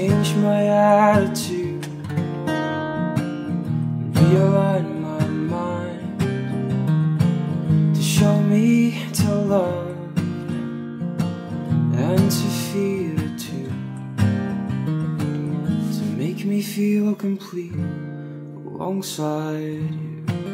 change my attitude, realign my mind to show me to love and to feel it too, to make me feel complete alongside you.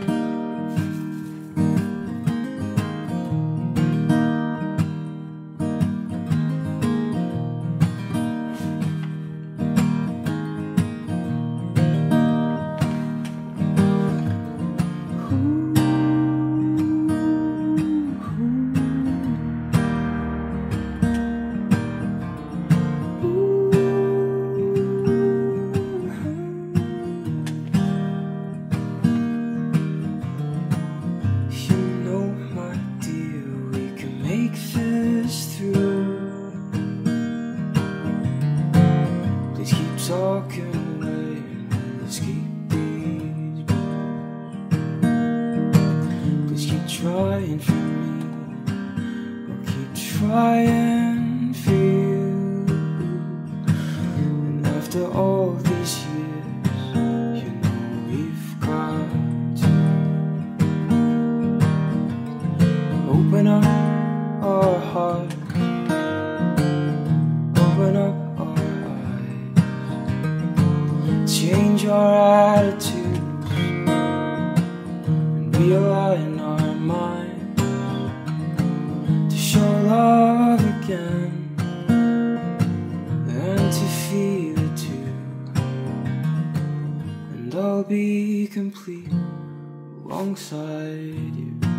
Make this through. Please keep talking away. Let's keep these. Please keep trying for me. I'll keep trying for you. And after all these years, you know we've got to open up our hearts, open up our eyes, change our attitudes, and realign our minds to show love again and to feel it too. And I'll be complete alongside you.